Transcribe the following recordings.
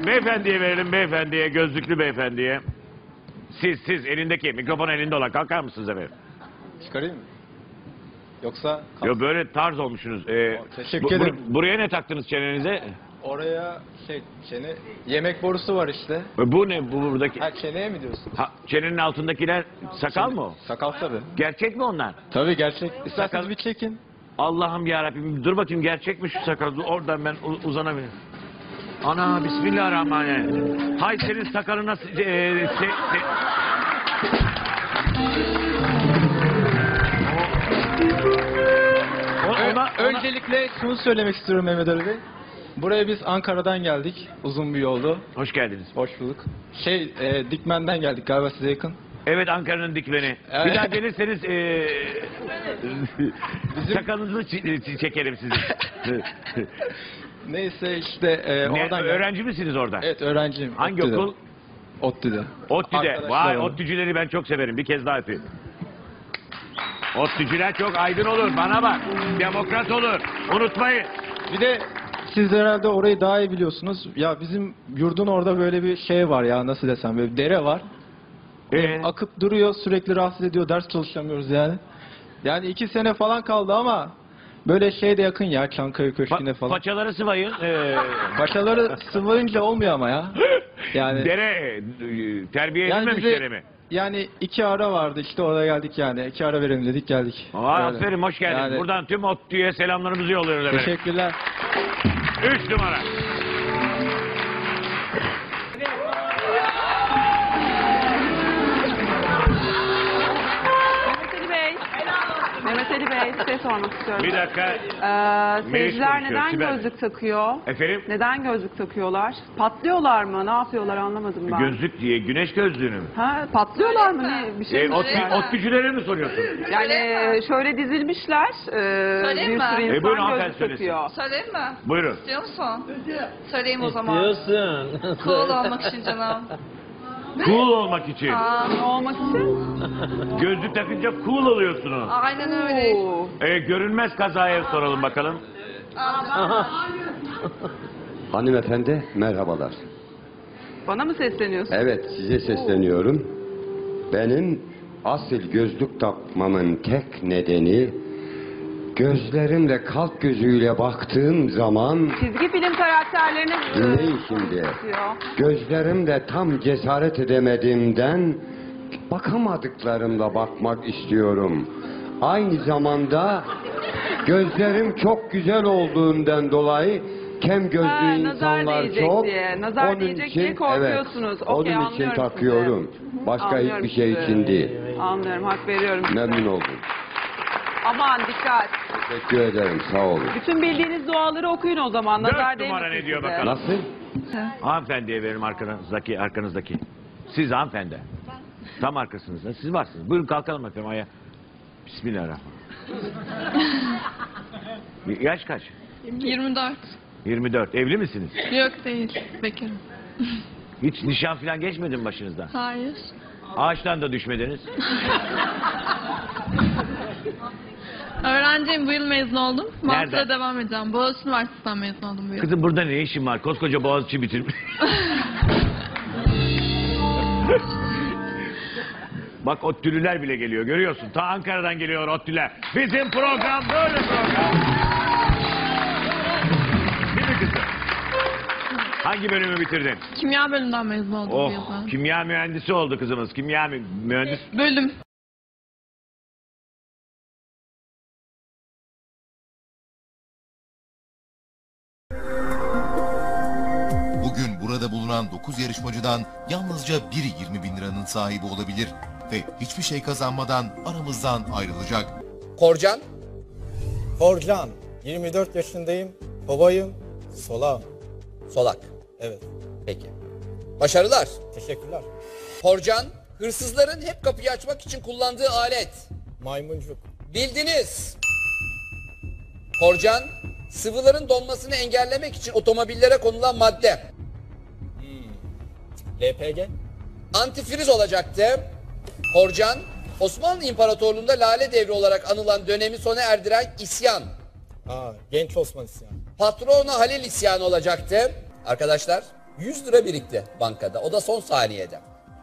Beyefendiye verelim, beyefendiye, gözlüklü beyefendiye. Siz elindeki, mikrofon elinde olan kalkar mısınız efendim? Çıkarayım mı? Yoksa... Yo, böyle tarz olmuşsunuz. Teşekkür ederim. Buraya ne taktınız çenenize? Oraya çene... Yemek borusu var işte. Bu ne buradaki? Ha, çeneye mi diyorsun? Ha, çenenin altındakiler sakal mı o? Sakal tabii. Gerçek mi onlar? Tabii gerçek. İsterseniz Sakal- bir çekin. Allah'ım yarabbim, dur bakayım gerçek mi şu sakal? Oradan ben uzanabilirim. Ana, bismillahirrahmanirrahim. Hay senin sakalına... Öncelikle şunu söylemek istiyorum Mehmet Ali Bey. Buraya biz Ankara'dan geldik. Uzun bir yoldu. Hoş geldiniz. Hoş bulduk. Dikmen'den geldik galiba, size yakın. Evet, Ankara'nın dikmeni. Evet. Bir daha gelirseniz sakalınızı çekerim sizin. Neyse işte oradan geldik. Öğrenci misiniz orada? Evet, öğrenciyim. Hangi ODTÜ'de. okul? ODTÜ'de. ODTÜ'de. Vay, Arkadaşlar oldu. ODTÜ'cüleri ben çok severim. Bir kez daha öpeyim. ODTÜ'cüler çok aydın olur. Bana bak. Demokrat olur. Unutmayın. Bir de siz herhalde orayı daha iyi biliyorsunuz. Ya bizim yurdun orada böyle bir şey var ya, nasıl desem, böyle bir dere var. Akıp duruyor, sürekli rahatsız ediyor, ders çalışamıyoruz yani. Yani 2 sene falan kaldı ama böyle de yakın ya, Çankaya Köşkü'ne falan. Paçaları sıvayın. Paçaları sıvayınca olmuyor ama ya. Yani Dere terbiye edilmemiş bize- dere mi? Yani 2 ara vardı işte, oraya geldik yani. 2 ara verelim dedik, geldik. Aa, Öyle. aferin, hoş geldiniz. Yani- Buradan tüm ODTÜ'ye selamlarımızı yolluyoruz efendim. Teşekkürler. 3 numara. Mehmet Ali Bey, bir şey sormak istiyorum. Bir dakika. Seyirciler konuşuyor, neden Sibel. gözlük takıyor? Efendim? Neden gözlük takıyorlar? Patlıyorlar mı? Ne yapıyorlar anlamadım ben. Gözlük diye, güneş gözlüğünü mü? Ha, patlıyorlar mı? Ne? Bir şey mi? ODTÜ'cülere mi soruyorsun? Yani şöyle dizilmişler. Söyleyeyim Bir mi? sürü insan Buyurun, hanımefendi gözlük söylesin. takıyor. Söyleyeyim mi? Buyurun. İstiyor musun? Söyleyeyim o zaman. İstiyorsun. Cool olmak için canım. Cool olmak için. Ne olmak için? Gözlük takınca cool oluyorsunuz. Aynen öyle. Oo. Görünmez kazaya soralım bakalım. Hanımefendi merhabalar. Bana mı sesleniyorsun? Evet, size sesleniyorum. Benim asıl gözlük takmamın tek nedeni, gözlerimle kalp gözüyle baktığım zaman, Çizgi film karakterlerine dinleyin şimdi, gözlerimle tam cesaret edemediğimden bakamadıklarımla bakmak istiyorum. Aynı zamanda gözlerim çok güzel olduğundan dolayı kem gözlü nazar insanlar değecek çok. diye. Nazar değecek diye korkuyorsunuz. Evet, Okey, onun için anlıyorum takıyorum. sizi. Başka Anlıyorum hiçbir şey sizi. için değil. Anlıyorum, hak veriyorum size. Memnun oldum. Aman dikkat. Teşekkür ederim, sağ olun. Bütün bildiğiniz duaları okuyun o zaman. Nazar 4 numara değmesin ne diyor size. bakalım? Nasıl? Hanımefendiye verin, arkanızdaki. Siz hanımefendi. Tam arkasınızda. Siz varsınız. Buyurun kalkalım efendim ayağa. Bismillahirrahmanirrahim. Yaş kaç? 24. 24. Evli misiniz? Yok değil. Bekarım. Hiç nişan falan geçmedi mi başınızdan? Hayır. Ağaçtan da düşmediniz. Öğrenciyim. Bu yıl mezun oldum. Nereden? Master'a devam edeceğim. Boğaziçi Üniversitesi'nden mezun oldum bu yıl. Kızım burada ne işin var? Koskoca Boğaziçi bitirmiş. Bak ODTÜ'lüler bile geliyor, görüyorsun. Ta Ankara'dan geliyor ODTÜ'ler. Bizim program böyle program. Değil mi kızım? Hangi bölümü bitirdin? Kimya bölümünden mezun oldum bu Oh, yıl. kimya mühendisi oldu kızımız. Kimya mühendis. Bölüm. Bugün burada bulunan 9 yarışmacıdan yalnızca biri 20 bin liranın sahibi olabilir ve hiçbir şey kazanmadan aramızdan ayrılacak. Korcan, Korcan, 24 yaşındayım, babayım, solağım. Solak. Evet, Peki. Başarılar. teşekkürler. Korcan, hırsızların hep kapıyı açmak için kullandığı alet. Maymuncuk, Bildiniz. Korcan, sıvıların donmasını engellemek için otomobillere konulan madde. LPG, Antifriz olacaktı. Korcan, Osmanlı İmparatorluğu'nda Lale Devri olarak anılan dönemi sona erdiren isyan. Genç Osman isyanı. Patrona Halil isyanı olacaktı. Arkadaşlar, 100 lira birikti bankada. O da son saniyede.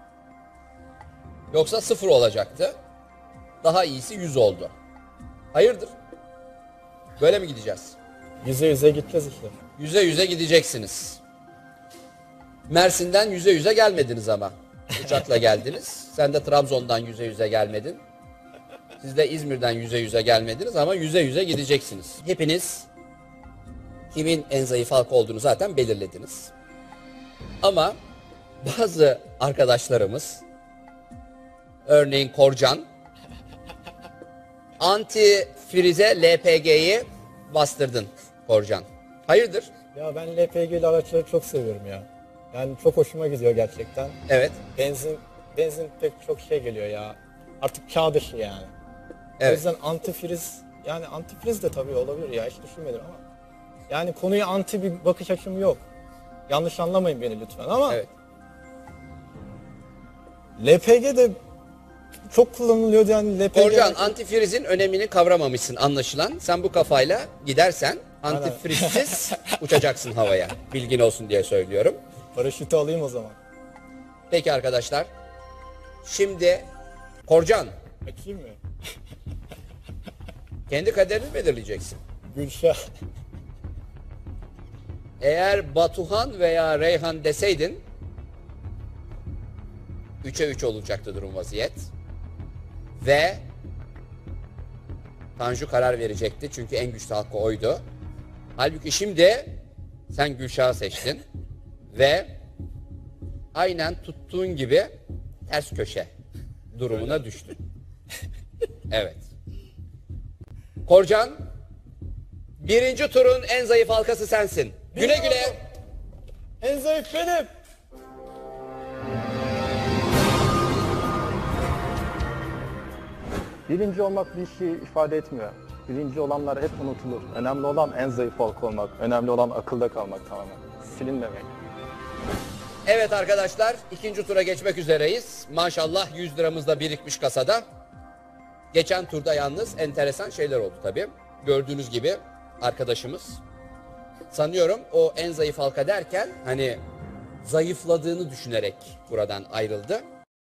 Yoksa 0 olacaktı. Daha iyisi 100 oldu. Hayırdır? Böyle mi gideceğiz? Yüze yüze gideceğiz işte. Yüze yüze gideceksiniz. Mersin'den yüze yüze gelmediniz ama. Uçakla geldiniz. Sen de Trabzon'dan yüze yüze gelmedin. Siz de İzmir'den yüze yüze gelmediniz ama yüze yüze gideceksiniz. Hepiniz kimin en zayıf halka olduğunu zaten belirlediniz. Ama bazı arkadaşlarımız, örneğin Korcan, antifrize LPG'yi bastırdın Korcan. Hayırdır? Ya ben LPG'li araçları çok seviyorum ya. Yani çok hoşuma gidiyor gerçekten. Evet. Benzin pek çok şey geliyor ya. Artık çağ dışı yani. O Evet. yüzden antifriz, yani antifriz de tabii olabilir ya, hiç düşünmedim ama. Yani konuya anti bir bakış açım yok. Yanlış anlamayın beni lütfen ama Evet. LPG de çok kullanılıyordu yani LPG. Korcan, antifrizin önemini kavramamışsın anlaşılan. Sen bu kafayla gidersen antifrizsiz uçacaksın havaya. Bilgin olsun diye söylüyorum. Paraşütü alayım o zaman. Peki arkadaşlar. Şimdi Korcan, Açayım mı? kendi kaderini belirleyeceksin. Gülşah. Eğer Batuhan veya Reyhan deseydin 3'e 3 olacaktı durum vaziyet. Ve Tanju karar verecekti çünkü en güçlü hakkı oydu. Halbuki şimdi sen Gülşah'ı seçtin ve aynen tuttuğun gibi ters köşe durumuna düştün. Evet. Korcan, birinci turun en zayıf halkası sensin. Güle güle. En zayıf benim. Birinci olmak bir şey ifade etmiyor. Birinci olanlar hep unutulur. Önemli olan en zayıf halk olmak. Önemli olan akılda kalmak tamamen. Silinmemek. Evet arkadaşlar, ikinci tura geçmek üzereyiz. Maşallah 100 liramız da birikmiş kasada. Geçen turda yalnız enteresan şeyler oldu tabii. Gördüğünüz gibi arkadaşımız sanıyorum o en zayıf halka derken hani zayıfladığını düşünerek buradan ayrıldı.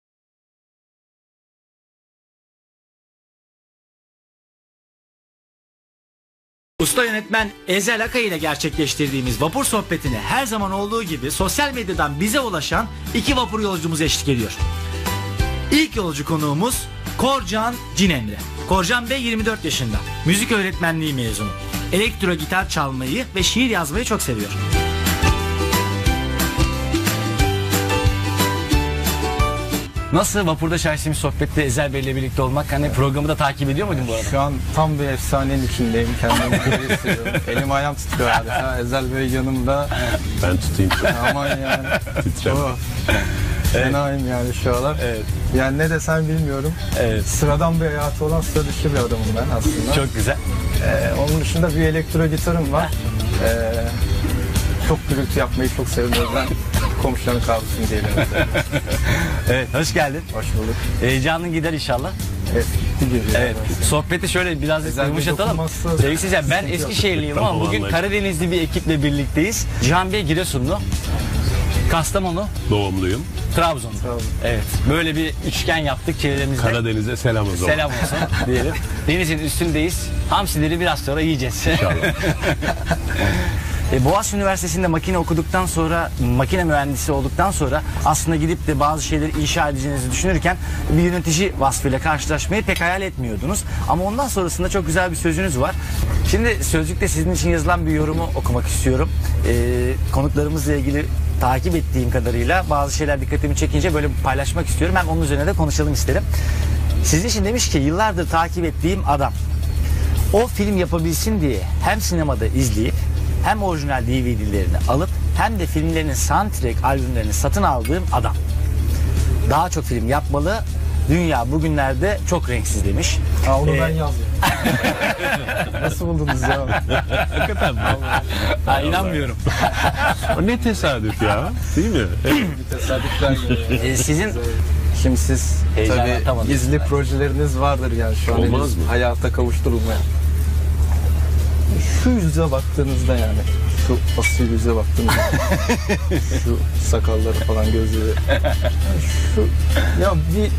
Usta yönetmen Ezel Akay ile gerçekleştirdiğimiz vapur sohbetine her zaman olduğu gibi sosyal medyadan bize ulaşan iki vapur yolcumuz eşlik ediyor. İlk yolcu konuğumuz Korcan Cinemre. Korcan Bey 24 yaşında. Müzik öğretmenliği mezunu. Elektro gitar çalmayı ve şiir yazmayı çok seviyor. Nasıl vapurda şahsimiz sohbette Ezel Bey ile birlikte olmak? Hani programı da takip ediyor muydun bu arada? Şu an tam bir efsanenin içindeyim. Kendimi böyle hissediyorum. Elim ayağım titriyor adeta. Ezel Bey yanımda. Ben tutayım. Aman yani. Titreme. Fenayım yani şu aralar. Evet. Yani ne desem bilmiyorum. Evet. Sıradan bir hayatı olan sıra dışı bir adamım ben aslında. Çok güzel. Onun dışında bir elektro gitarım var. Çok gürültü yapmayı çok seviyorum ben. Komşuların kalsın diyelim. Evet, hoş geldin. Hoş bulduk. Heyecanın gider inşallah. Evet. Evet. Sohbeti şöyle biraz Ezel Bey yumuşatalım. dokunmazsa Sevgili seyirciler, ben sıkıntı yok. Eskişehirliyim ama Tamam, bugün anladım. Karadenizli bir ekiple birlikteyiz. Cihan Bey Giresunlu, Kastamonu, Doğumluyum. Trabzon. Evet. Böyle bir üçgen yaptık çevremizde. Karadeniz'e selam o zaman. Selam olsun diyelim. Denizin üstündeyiz. Hamsileri biraz sonra yiyeceğiz. İnşallah. Boğaziçi Üniversitesi'nde makine okuduktan sonra, makine mühendisi olduktan sonra aslında gidip de bazı şeyleri inşa edeceğinizi düşünürken bir yönetici vasfıyla karşılaşmayı pek hayal etmiyordunuz. Ama ondan sonrasında çok güzel bir sözünüz var. Şimdi sözlükte sizin için yazılan bir yorumu okumak istiyorum. Konuklarımızla ilgili takip ettiğim kadarıyla bazı şeyler dikkatimi çekince böyle paylaşmak istiyorum. Hem onun üzerine de konuşalım isterim. Sizin için demiş ki yıllardır takip ettiğim adam o film yapabilsin diye hem sinemada izleyip hem orijinal DVD'lerini alıp hem de filmlerinin soundtrack albümlerini satın aldığım adam. Daha çok film yapmalı. Dünya bugünlerde çok renksiz demiş. Onu ben yazdım. Nasıl buldunuz ya? Hakikaten mi? Ha, inanmıyorum. O ne tesadüf ya. Değil mi? Bir tesadüfler geliyor. Sizin Şimdi siz Heyecan tabii atamadınız gizli projeleriniz vardır yani şu an Olmaz henüz mı? hayata kavuşturulmayan. şu yüze baktığınızda yani şu asil yüze baktığınızda şu sakalları falan gözleri şu ya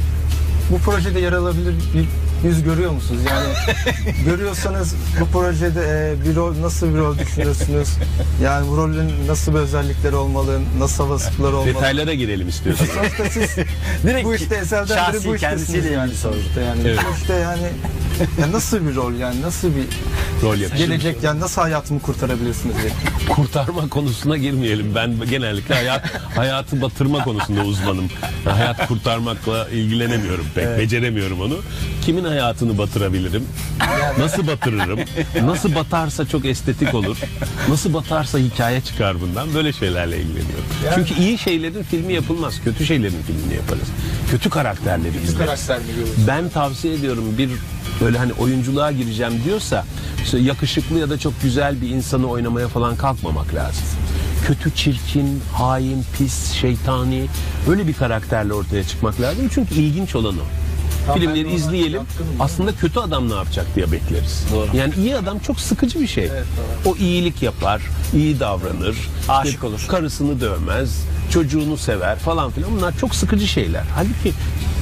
bu projede yer alabilir bir yüz görüyor musunuz? Yani görüyorsanız bu projede bir rol, nasıl bir rol düşünüyorsunuz? Yani bu rolün nasıl bir özellikleri olmalı, nasıl vasıfları olmalı? Detaylara girelim istiyorsun. Sonuçta siz Direkt bu işte eserden biri bu iştesiniz yani sonuçta yani. Evet. Bu işte yani ya nasıl bir rol yani nasıl bir Rol yapacağım. gelecek yani nasıl hayatımı kurtarabilirsiniz diye. Kurtarma konusuna girmeyelim. Ben genellikle hayatı batırma konusunda uzmanım. Hayat kurtarmakla ilgilenemiyorum pek. Beceremiyorum onu. Kimin hayatını batırabilirim? Nasıl batırırım? Nasıl batarsa çok estetik olur. Nasıl batarsa hikaye çıkar bundan. Böyle şeylerle ilgileniyorum. Çünkü iyi şeylerin filmi yapılmaz. Kötü şeylerin filmini yaparız. Kötü karakterleri izleriz. Ben tavsiye ediyorum bir böyle hani oyunculuğa gireceğim diyorsa işte yakışıklı ya da çok güzel bir insanı oynamaya falan kalkmamak lazım. Kötü, çirkin, hain, pis, şeytani öyle bir karakterle ortaya çıkmak lazım. Çünkü ilginç olan o. Filmleri izleyelim. Aslında kötü adam ne yapacak diye bekleriz. Doğru. Yani iyi adam çok sıkıcı bir şey. Evet, o iyilik yapar, iyi davranır, Aşık olur. Karısını dövmez, çocuğunu sever falan filan. Bunlar çok sıkıcı şeyler. Halbuki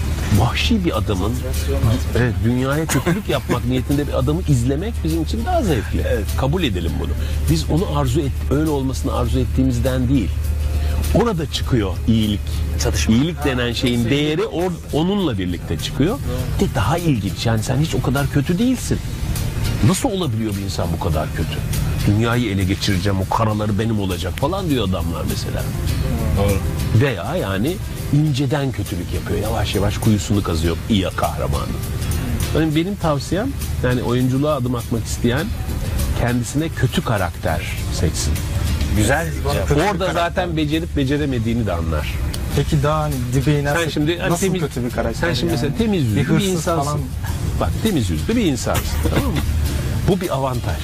vahşi bir adamın dünyaya kötülük yapmak niyetinde bir adamı izlemek bizim için daha zevkli. Evet. Kabul edelim bunu. Biz onu öyle olmasını arzu ettiğimizden değil. Orada çıkıyor iyilik. Çatışma. İyilik denen şeyin değeri onunla birlikte çıkıyor. De daha ilginç. Yani sen hiç o kadar kötü değilsin. Nasıl olabiliyor bir insan bu kadar kötü? Dünyayı ele geçireceğim, o karaları benim olacak falan diyor adamlar mesela. Doğru. Veya yani inceden kötülük yapıyor. Yavaş yavaş kuyusunu kazıyor iyi kahramanı. Yani benim tavsiyem yani oyunculuğa adım atmak isteyen kendisine kötü karakter seçsin. Güzel. Orada zaten becerip beceremediğini de anlar. Peki daha hani dibe inersek Sen şimdi nasıl kötü bir karakter? Sen şimdi yani? mesela temiz yüzlü bir hırsız insansın. falan. Bak temiz yüzlü bir insansın. Tamam mı? Bu bir avantaj.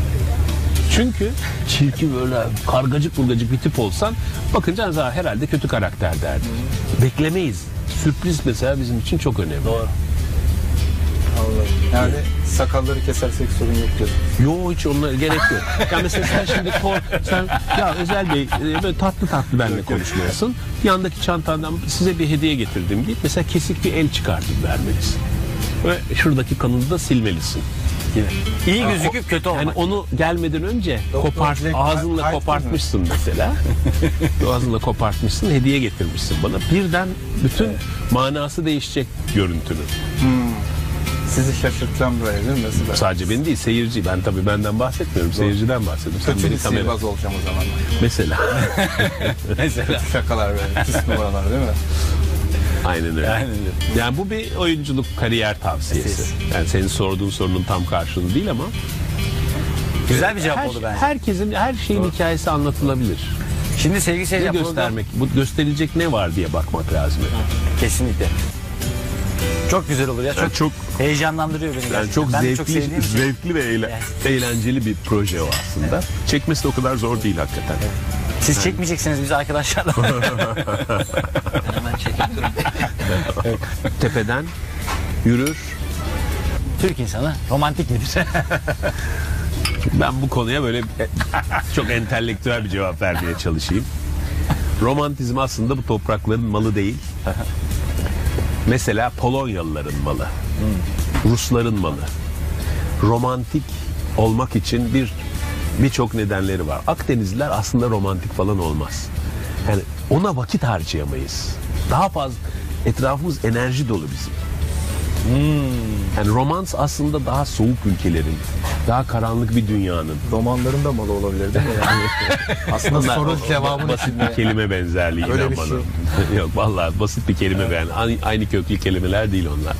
Çünkü çirkin böyle kargacık burgacık bir tip olsan bakınca herhalde kötü karakter derdik. Beklemeyiz. Sürpriz mesela bizim için çok önemli. Doğru. Yani sakalları kesersek sorun yok diyorsun. Yo hiç onlara gerek yok. Ya mesela sen şimdi ya Özel Bey böyle tatlı benimle konuşmayasın. Yandaki çantandan size bir hediye getirdim deyip mesela kesik bir el çıkartıp vermelisin. Ve şuradaki kanını da silmelisin. İyi gözüküp kötü olmak. Yani onu gelmeden önce ağzınla kopartmışsın mesela. Ağzınla kopartmışsın, hediye getirmişsin bana. Birden bütün manası değişecek görüntünün. Sizi şaşırtacağım böyle değil mi mesela? Sadece beni değil, seyirci. Ben tabii benden bahsetmiyorum, seyirciden bahsediyorum. Kötü bir sihirbaz olacağım o zaman. Mesela. Mesela. Şakalar böyle, pis numaralar değil mi? Aynen öyle. Yani bu bir oyunculuk kariyer tavsiyesi. Yani senin sorduğun sorunun tam karşılığı değil ama güzel bir cevap oldu bence. Herkesin her şeyin hikayesi anlatılabilir. Şimdi sevgili seyirciler göstermek, bu gösterilecek ne var diye bakmak lazım. Kesinlikle. Çok güzel olur ya. Çok heyecanlandırıyor beni. Yani çok zevkli ve eğlenceli bir proje o aslında. Çekmesi de o kadar zor değil hakikaten. Evet. Siz çekmeyeceksiniz biz arkadaşlarla. Hemen çekiyorum. Evet. Tepeden yürür. Türk insanı romantik midir? Ben bu konuya böyle çok entelektüel bir cevap vermeye çalışayım. Romantizm aslında bu toprakların malı değil. Mesela Polonyalıların malı. Rusların malı. Romantik olmak için birçok nedenleri var. Akdenizliler aslında romantik falan olmaz. Yani ona vakit harcayamayız. Daha fazla etrafımız enerji dolu bizim. Yani romans aslında daha soğuk ülkelerin, daha karanlık bir dünyanın. Romanların da malı olabilir değil mi? Yani aslında soru cevabını basit bir kelime benzerliği öyle bir bana. şey. Yok vallahi basit bir kelime aynı köklü kelimeler değil onlar.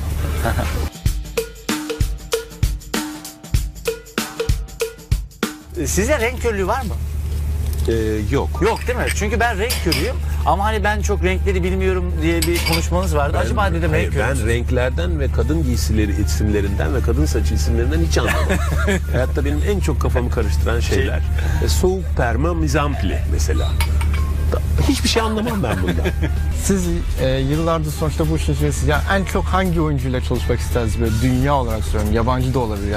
Sizde renk körlüğü var mı? Yok. Yok değil mi? Çünkü ben renk körüyüm ama hani ben çok renkleri bilmiyorum diye bir konuşmanız vardı. Acaba dedim renk körü. Ben renklerden ve kadın giysileri isimlerinden ve kadın saçı isimlerinden hiç anlamam. Hayatta benim en çok kafamı karıştıran şeyler. Soğuk perma mizampli mesela. Hiçbir şey anlamam ben bundan. Siz yıllardır sonuçta bu işin içindesiniz. Yani en çok hangi oyuncuyla çalışmak istersiniz böyle dünya olarak söylüyorum. Yabancı da olabilir yani.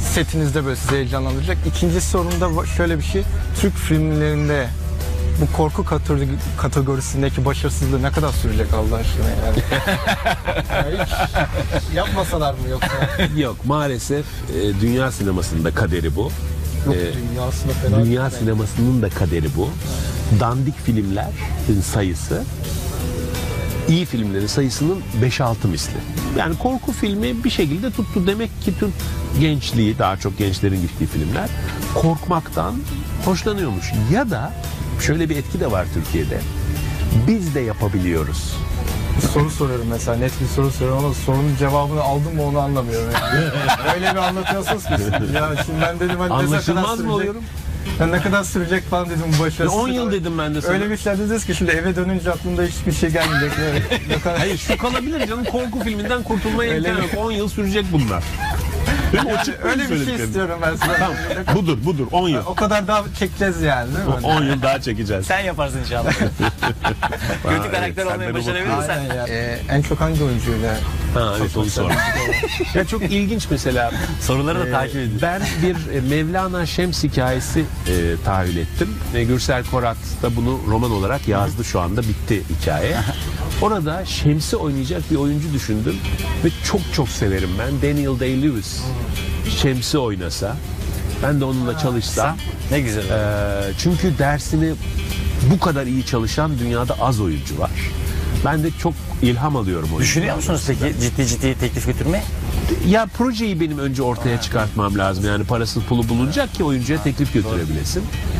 setinizde böyle sizi heyecanlandıracak? İkinci sorumda şöyle bir şey. Türk filmlerinde bu korku kategorisindeki başarısızlığı ne kadar sürecek Allah aşkına yani? Yani hiç yapmasalar mı yoksa? Yok, maalesef dünya sinemasının kaderi bu. Yok, dünyasında fena. Dünya sinemasının da kaderi bu. Dandik filmlerin sayısı iyi filmlerin sayısının 5-6 misli. Yani korku filmi bir şekilde tuttu. Demek ki Türk gençliği, daha çok gençlerin gittiği filmler korkmaktan hoşlanıyormuş. Ya da şöyle bir etki de var Türkiye'de. Biz de yapabiliyoruz. Soru soruyorum mesela, net bir soru soruyorum ama sorunun cevabını aldım mı onu anlamıyorum. Yani. Öyle bir anlatıyorsunuz ki. Ya şimdi ben dedim hani Anlaşılmaz mı oluyorum? Yani ne kadar sürecek falan dedim bu başarısız. 10 yıl dedim ben de sana. Öyle bir şey dediniz ki şimdi eve dönünce aklımda hiçbir şey gelmeyecek. Hayır, şu kalabilir canım, korku filminden kurtulmaya imkan yok. 10 yıl sürecek bunlar. Öyle bir şey istiyorum ben size. Tamam, budur 10 yıl. O kadar daha çekeceğiz yani değil mi? 10 yıl daha çekeceğiz. Sen yaparsın inşallah. Kötü karakter olmayı başarabilirsen. En çok hangi oyuncuyla? Ha, evet, onu sor. Ya çok ilginç mesela. Soruları da takip edin. Ben bir Mevlana Şems hikayesi tahayyül ettim. Gürsel Korat da bunu roman olarak yazdı, şu anda bitti hikaye. Orada Şems'i oynayacak bir oyuncu düşündüm ve çok severim ben. Daniel Day-Lewis Şems'i oynasa, ben de onunla çalışsam. Ne güzel. Çünkü dersini bu kadar iyi çalışan dünyada az oyuncu var. Ben de çok ilham alıyorum oyunculardan. Düşünüyor musunuz peki ciddi teklif götürmeyi? Ya projeyi benim önce ortaya çıkartmam lazım. Yani parası pulu bulunacak ki oyuncuya teklif götürebilesin.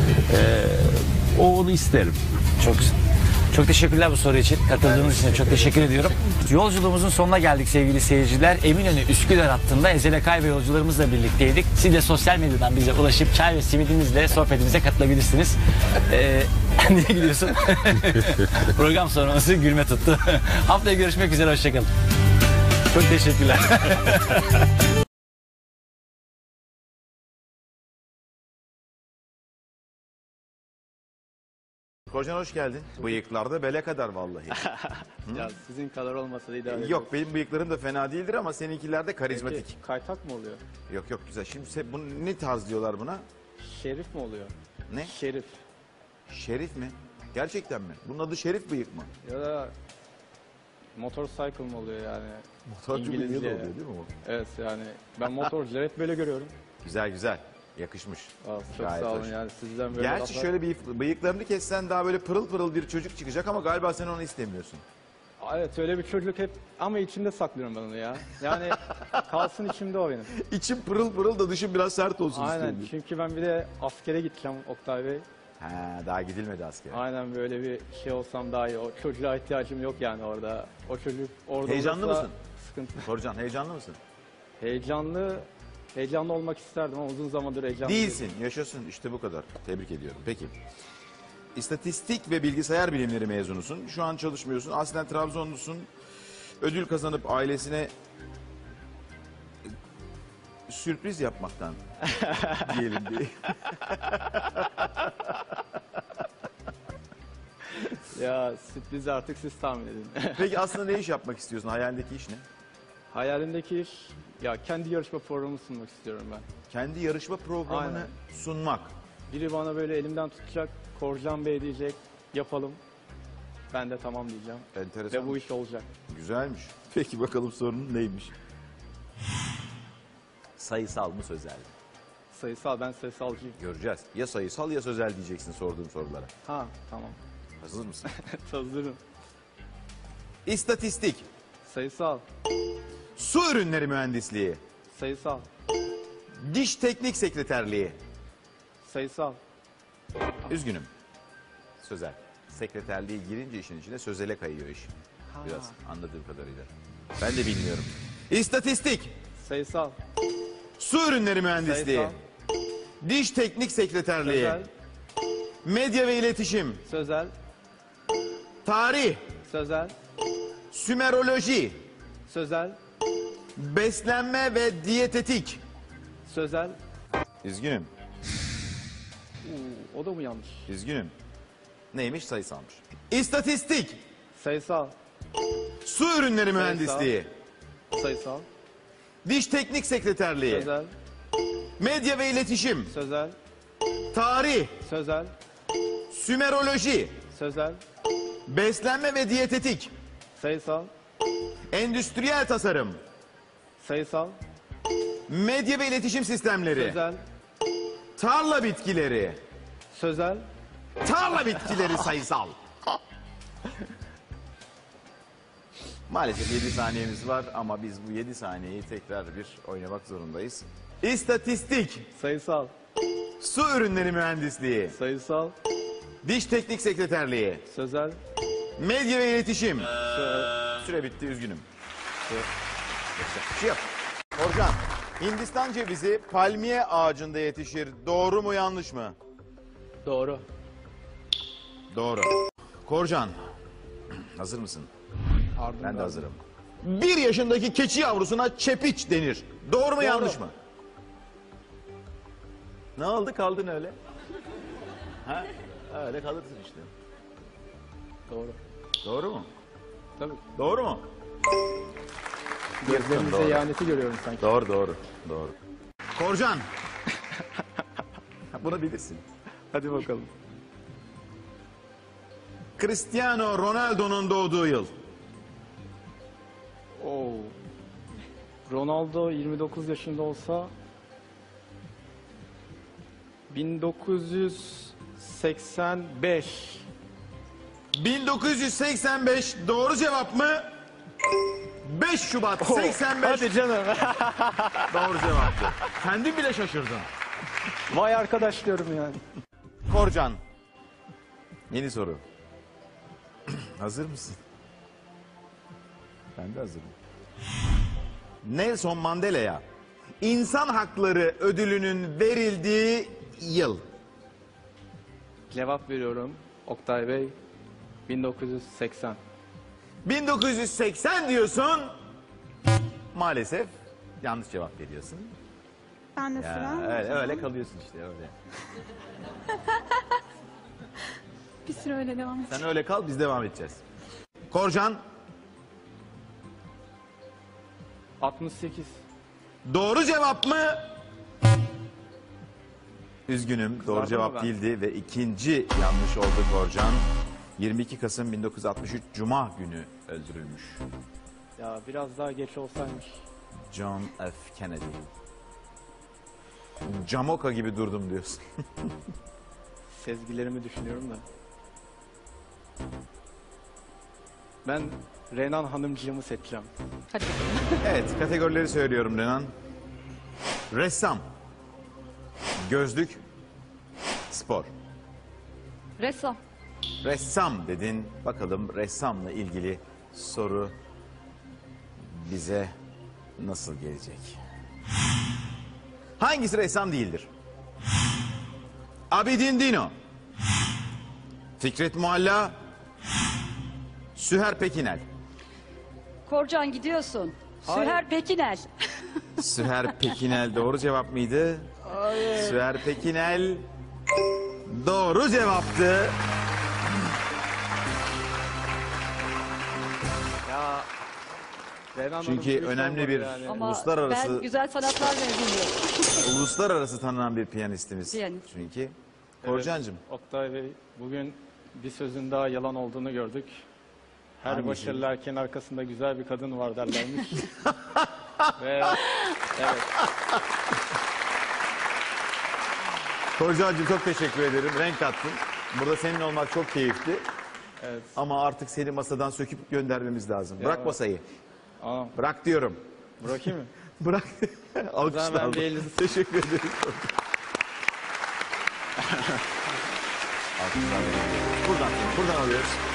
Onu isterim. Çok güzel. Çok teşekkürler bu soru için. Katıldığınız için çok teşekkür ediyorum. Yolculuğumuzun sonuna geldik sevgili seyirciler. Eminönü Üsküdar hattında Ezel Akay ve yolcularımızla birlikteydik. Siz de sosyal medyadan bize ulaşıp çay ve simidinizle sohbetimize katılabilirsiniz. Niye gülüyorsun? Program sonrası gülme tuttu. Haftaya görüşmek üzere. Hoşçakalın. Çok teşekkürler. Korcan hoş geldin. Bıyıklarda bele kadar vallahi. Ya sizin kadar olmasa da idare Yok, benim bıyıklarım da fena değildir ama seninkiler de karizmatik. Peki, kaytak mı oluyor? Yok güzel. Şimdi bunu ne tarz diyorlar buna? Şerif mi oluyor? Ne? Şerif. Şerif mi? Gerçekten mi? Bunun adı şerif bıyık mı? Ya da motorcycle mı oluyor yani? Motorcu bıyığı da oluyor değil mi o? Evet yani ben motorcuları hep böyle görüyorum. Güzel. Yakışmış. Çok Gayet sağ olun hoş. yani sizden böyle Gerçi şöyle bir bıyıklarını kessen daha böyle pırıl pırıl bir çocuk çıkacak ama galiba sen onu istemiyorsun. Evet öyle bir çocuk hep ama içimde saklıyorum ben onu ya. Yani kalsın içimde o benim. İçim pırıl pırıl da dışım biraz sert olsun Aynen istiyorum. çünkü ben bir de askere gideceğim Oktay Bey. Daha gidilmedi askere. Aynen böyle bir şey olsam daha iyi. O çocuğa ihtiyacım yok yani orada. O çocuk orada Heyecanlı olursa mısın? Sıkıntı. Korcan heyecanlı mısın? Heyecanlı olmak isterdim ama uzun zamandır heyecanlı Değilsin. Yaşasın. İşte bu kadar. Tebrik ediyorum. Peki. İstatistik ve bilgisayar bilimleri mezunusun. Şu an çalışmıyorsun. Aslen Trabzonlusun. Ödül kazanıp ailesine sürpriz yapmaktan diyelim diye. Ya sürprizi artık siz tahmin edin. Peki aslında ne iş yapmak istiyorsun? Hayalindeki iş ne? Hayalimdeki iş ya kendi yarışma programı sunmak istiyorum ben. Kendi yarışma programını Aynen. sunmak. Biri bana böyle elimden tutacak, Korcan Bey diyecek, yapalım. Ben de tamam diyeceğim. Enteresan. Ve bu iş olacak. Güzelmiş. Peki bakalım sorunun neymiş? Sayısal mı sözel mi? Sayısal, ben sayısalcıyım. Göreceğiz. Ya sayısal ya sözel diyeceksin sorduğum sorulara. Ha, tamam. Hazır mısın? Hazırım. İstatistik. Sayısal. Su ürünleri mühendisliği. Sayısal. Diş teknik sekreterliği. Sayısal. Üzgünüm. Sözel. Sekreterliğe girince işin içine sözele kayıyor iş. Biraz anladığım kadarıyla. Ben de bilmiyorum. İstatistik. Sayısal. Su ürünleri mühendisliği. Sayısal. Diş teknik sekreterliği. Sözel. Medya ve iletişim. Sözel. Tarih. Sözel. Sümeroloji. Sözel. Beslenme ve diyetetik. Sözel. Üzgünüm. O da mı yanlış? Üzgünüm. Neymiş? Sayısalmış. İstatistik. Sayısal. Su ürünleri mühendisliği. Sayısal. Diş teknik sekreterliği. Sözel. Medya ve iletişim. Sözel. Tarih. Sözel. Sümeroloji. Sözel. Beslenme ve diyetetik. Sayısal. Endüstriyel tasarım. Sayısal. Medya ve iletişim sistemleri. Sözel. Tarla bitkileri. Sözel. Tarla bitkileri sayısal. Maalesef 7 saniyemiz var ama biz bu 7 saniyeyi tekrar bir oynamak zorundayız. İstatistik, Sayısal. su ürünleri mühendisliği, Sayısal. diş teknik sekreterliği, Sözel. medya ve iletişim. Süre bitti, üzgünüm. Şey yap. Orcan, Hindistan cevizi palmiye ağacında yetişir. Doğru mu yanlış mı? Doğru. Doğru. Korcan, hazır mısın? Ardından. Ben de hazırım. 1 yaşındaki keçi yavrusuna çepiç denir. Doğru mu yanlış mı? Ne oldu, kaldın öyle? Ha? Öyle kalırsın işte. Doğru. Doğru mu? Tabii. Doğru mu? Gözlerinize Doğru. ihaneti görüyorum sanki. Doğru, doğru, doğru. Korcan. Bunu bilirsin. Hadi bakalım. Cristiano Ronaldo'nun doğduğu yıl. Oo. Ronaldo 29 yaşında olsa 1985. 1985 doğru cevap mı? 5 Şubat 85 Hadi canım. doğru cevaptı. Kendin bile şaşırdın. Vay arkadaş diyorum yani. Korcan. Yeni soru. Hazır mısın? Ben de hazırım. Nelson Mandela'ya İnsan Hakları Ödülü'nün verildiği yıl. Cevap veriyorum. Oktay Bey 1980. 1980 diyorsun. Maalesef yanlış cevap veriyorsun. Ben de sıra. Öyle kalıyorsun işte öyle. Bir süre öyle devam et. Sen öyle kal, biz devam edeceğiz. Korcan. 68. Doğru cevap mı? Üzgünüm, doğru Kızardım cevap mı ben? değildi ve ikinci yanlış oldu Korcan. 22 Kasım 1963 Cuma günü öldürülmüş. Ya biraz daha geç olsaymış. John F. Kennedy. Camoka gibi durdum diyorsun. Sezgilerimi düşünüyorum da. Ben Renan Hanımcığımı seçeceğim. Evet, kategorileri söylüyorum Renan. Ressam, gözlük, spor. Ressam. Ressam dedin. Bakalım ressamla ilgili soru bize nasıl gelecek? Hangisi ressam değildir? Abidin Dino, Fikret Mualla, Süher Pekinel. Korcan gidiyorsun. Süher Pekinel. Süher Pekinel doğru cevap mıydı? Hayır. Süher Pekinel doğru cevaptı. Ya Renan Çünkü Hanımcığım önemli olmadı bir yani. Ama uluslararası ben güzel sanatlar mezunuyum. uluslararası tanınan bir piyanistimiz. Piyanist. Çünkü. Evet, Korcancığım. Oktay Bey bugün bir sözün daha yalan olduğunu gördük. Her Hangisi? başarılı erkeğin arkasında güzel bir kadın var derlermiş. Ve evet. Korcancığım çok teşekkür ederim. Renk kattın. Burada senin olmak çok keyifli. Evet. Ama artık seni masadan söküp göndermemiz lazım. Bırak masayı. Aa, Bırak diyorum. bırakayım mı? Bırak. ben Alkışlar. bir elinizi- Teşekkür ederim. Alkışlar. Buradan alıyoruz.